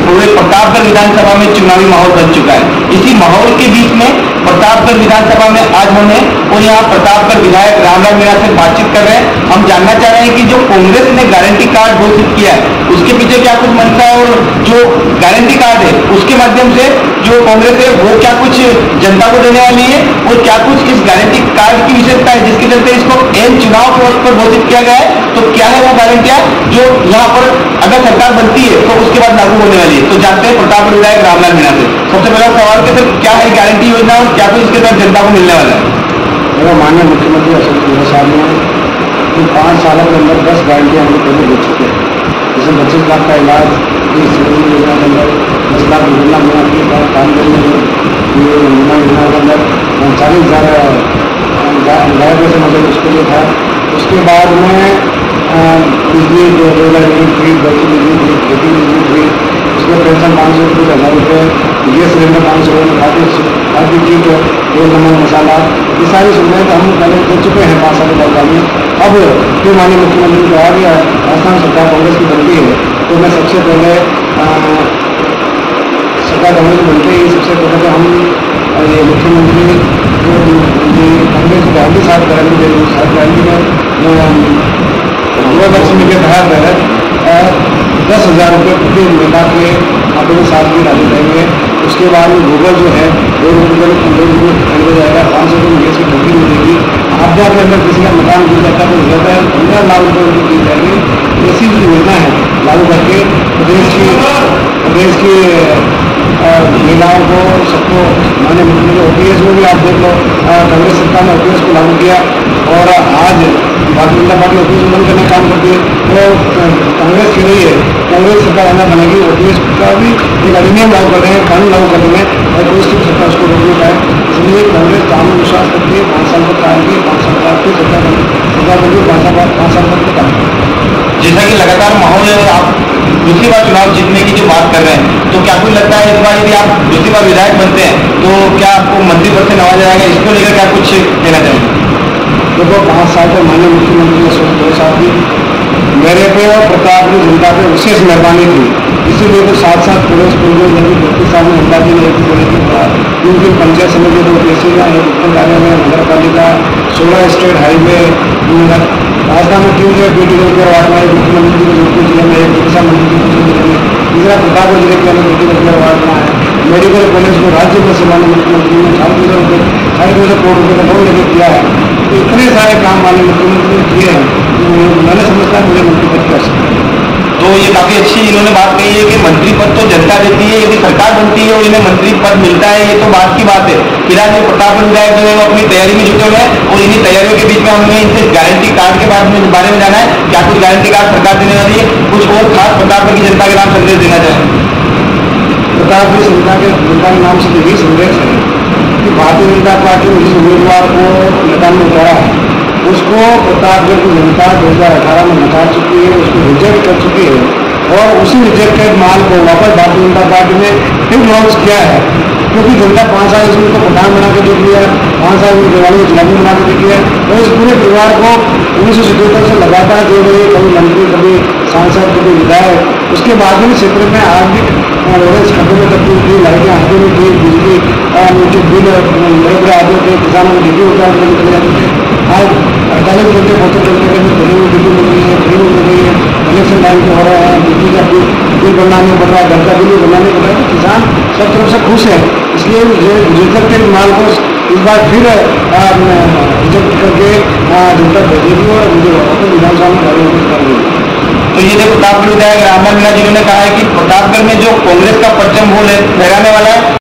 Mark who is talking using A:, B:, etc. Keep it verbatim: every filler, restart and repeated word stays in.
A: पूरे प्रतापगढ़ विधानसभा में चुनावी माहौल बन चुका है। इसी माहौल के बीच में प्रतापगढ़ विधानसभा में आज होने और यहाँ प्रतापगढ़ विधायक रामलाल मीणा से बातचीत कर रहे हैं। हम जानना चाह रहे हैं कि जो कांग्रेस ने गारंटी कार्ड घोषित किया है उसके पीछे क्या कुछ मंशा है, और जो गारंटी कार्ड है उसके माध्यम से जो कांग्रेस है वो क्या कुछ जनता को देने वाली है, और क्या कुछ इस गारंटी कार्ड की विशेषता है जिसके चलते इसको एन चुनाव के वक्त पर घोषित किया गया है। तो क्या है वो गारंटियां जो यहाँ पर अगर सरकार बनती है तो उसके बाद लागू होने वाली है। तो जानते हैं प्रतापगढ़ विधायक रामलाल मीणा से। सबसे पहला सवाल कि सर क्या है गारंटी योजना और क्या कुछ इसके तहत जनता को मिलने वाला है?
B: मेरा माननीय मुख्यमंत्री अशोक गहलोत साहब ने इन पाँच सालों के अंदर दस गारंटियाँ हमको पहले दे चुके हैं। जैसे पच्चीस लाख का इलाज योजना के अंदर, दस लाख योजना बना के काम करने ये योजना योजना के अंदर चालीस हज़ार गाय पैसे मतलब उसके लिए था। उसके बाद में बिजली दो हज़ार यूनिट फ्री, बच्ची बिजली फ्री, खेती बिजली फ्री, उसमें पेंशन पाँच सौ रुपये हज़ार रुपये, गैस सिलेंडर पाँच सौ रुपये, काफ़ी काफ़ी चीज तेल नमक मसाला, ये सारी सुविधाएं तो हम पहले दे चुके हैं पाँच साल के बाद में। अब फिर माननीय मुख्यमंत्री को आ गया राजस्थान सरकार कांग्रेस की बनती है तो मैं सबसे पहले सरकार कांग्रेस बनते ही सबसे पहले तो हम ये मुख्यमंत्री जो कांग्रेस की गांधी साहब गारंटी दे रही साहब गारंटी में गृहलक्ष्मी के तहत दस हज़ार रुपये प्रति महिला के खाते में सात की डाली जाएंगे। उसके बाद में गूगल जो है दो रुपये पंद्रह रुपये खरीदा जाएगा, पाँच सौ रुपये गैस की टंकी मिलेगी। आपदा के अंदर किसी का मकान गिर जाता है तो जाता है पंद्रह लाख रुपये उनको दी जाएगी। ऐसी जो योजना है लागू करके प्रदेश की प्रदेश की महिलाओं को सबको माननीय मुख्यमंत्री ओ पी एस में भी आप देख लो कांग्रेस सरकार ने ओ पी एस को लागू किया और आज Bharatiya Janata party O P S को बंद करने का काम करती है। तो कांग्रेस के लिए कांग्रेस सरकार आना बनेगी, ओ पी एस का भी एक अधिनियम लागू कर रहे हैं, कानून लागू कर रहे हैं और कोई सरकार उसको रोकने पाए। इसलिए कांग्रेस कानून विश्वास करती है, पाँच साल तक आएगी, पाँच साल बाद फिर सरकार सरकार बनेगी, पाँच साल बाद पाँच साल तक काम
A: जैसा कि लगातार माहौल है और आप दूसरी बार चुनाव जीतने की जो बात कर रहे हैं, तो क्या कुछ लगता है इस बार यदि आप दूसरी बार विधायक बनते हैं तो क्या आपको मंत्री पद से नवाजा जाएगा? इसको लेकर क्या कुछ कहना चाहेंगे?
B: देखो पाँच साल के माननीय मुख्यमंत्री अशोक गहलोत साहब की मेरे पे और प्रतापगढ़ जनता पे विशेष मेहरबानी थी, इसीलिए तो साथ साथ पूरे स्कूल में लगी बत्तीस साल में जनता जी ने एक बोले की तीन तीन पंचायत समिति दो तहसील एक उत्तर कार्यालय नगर पालिका सोलह स्टेट हाईवे राजधानी में तीन जगह बेटी रोजगार वार्ड में, मुख्यमंत्री के जोधपुर जिले में एक, चिकित्सा मंत्री के जिले में, तीसरा प्रतापगढ़ जिले के अंदर बेटी रोजगार वार्ड बना है। मेडिकल कॉलेज को राज्य में से माननीय मुख्यमंत्री ने साढ़े तीन रुपये साढ़े दो सौ करोड़ रुपये का लोन लेकर किया है। तो इतने सारे काम माननीय मुख्यमंत्री ने किए हैं, मैंने समझता है मुझे मंत्री पद कर सकते हैं।
A: तो ये काफी अच्छी इन्होंने बात कही है कि मंत्री पद तो जनता देती है, यदि सरकार बनती है और इन्हें मंत्री पद मिलता है ये तो बात की बात है। फिलहाल ये प्रतापगढ़ विधायक जो है वो अपनी तैयारी में जुटे हुए हैं और इन्हीं तैयारियों के बीच में हमें इनसे गारंटी कार्ड के बारे में बारे में जाना है। क्या कुछ गारंटी कार्ड सरकार देने वाली है? कुछ और खास प्रतापगढ़ की जनता के नाम संदेश देना चाहें?
B: प्रतापगढ़ जनता के जनता के नाम से यही संदेश है कि भारतीय जनता पार्टी ने जिस उम्मीदवार को मैदान में उतारा है उसको प्रतापगढ़ की जनता दो हज़ार अठारह में नकार चुकी है, उसको रिजेक्ट कर चुकी है और उसी रिजेक्टेड माल को वापस भारतीय जनता पार्टी ने फिर लॉन्च किया है। क्योंकि जनता पाँच साल इसमें तो प्रधान बना के देख लिया, पाँच साल में दिवाली को चुनावी बना के देख लिया और इस पूरे परिवार को उन्नीस सौ सतहत्तर से लगातार दे रही है, कभी मंत्री कभी सांसद कभी विधायक। उसके बाद में क्षेत्र में आज भी रोडेज खड्डे में तब्दील की, लाइटें आते में की, बिजली जो बिल बड़े बड़े आते थे किसानों को डिग्री उतार कर निकले जाते थे, आज अड़तालीस घंटे बहत्तर घंटे के अंदर फ्री में बिजली मिल रही है, फ्री में मिल रही है, इलेक्शन टाइम पे हो रहा है, बिजली का बिल बिल भरना नहीं पड़ रहा है, घर का बिल भरना नहीं पड़ रहा है। तो किसान सब तरफ से खुश है। इसलिए रिजेक्टेड माल को इस बार फिर रिजेक्ट करके जनता भेजेगी और मुझे विधानसभा में गाड़ी कर देगी।
A: तो ये जो प्रतापगढ़ विधायक रामलाल मीणा जी ने कहा है कि प्रतापगढ़ में जो कांग्रेस का परचम फूल है फहराने वाला है